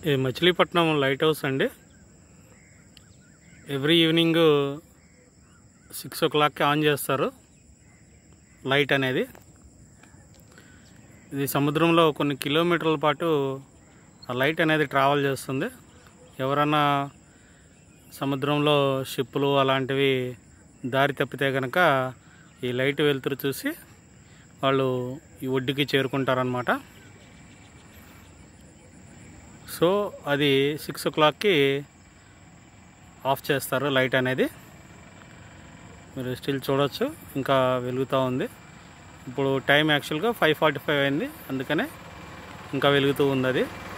ఈ Machilipatnam light house అండి. Every evening 6 o'clockకి ఆన్ చేస్తారు లైట్ అనేది. ఇది సముద్రంలో కొన్ని కిలోమీటర్ల పాటు ఆ లైట్ అనేది ట్రావెల్ చేస్తుంది. ఎవరన్నా సముద్రంలో షిప్పులు అలాంటివి దారి తప్పితే కనుక ఈ లైట్ వెలుతురు చూసి వాళ్ళు ఈ ఒడ్డుకి చేరుకుంటారనమాట. సో అది 6 o'clockకి ఆఫ్ చేస్తారు లైట్ అనేది. మీరు స్టిల్ చూడొచ్చు, ఇంకా వెలుగుతూ ఉంది. ఇప్పుడు టైం యాక్చువల్గా 5:45 అయింది, అందుకనే ఇంకా వెలుగుతూ ఉంది.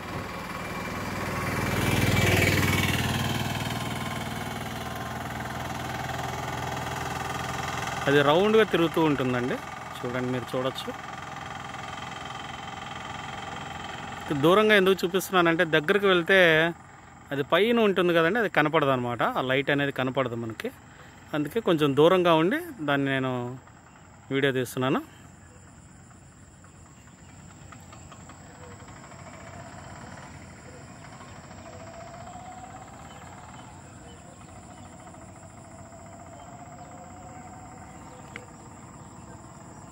అది రౌండ్గా తిరుగుతూ ఉంటుందండి. చూడండి, మీరు చూడొచ్చు. దూరంగా ఎందుకు చూపిస్తున్నానంటే దగ్గరికి వెళ్తే అది పైన ఉంటుంది కదండి, అది కనపడదు అనమాట. ఆ లైట్ అనేది కనపడదు మనకి. అందుకే కొంచెం దూరంగా ఉండి దాన్ని నేను వీడియో తీస్తున్నాను.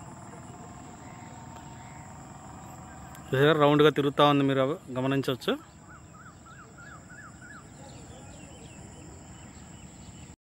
రౌండ్గా తిరుగుతూ ఉంది, మీరు గమనించవచ్చు.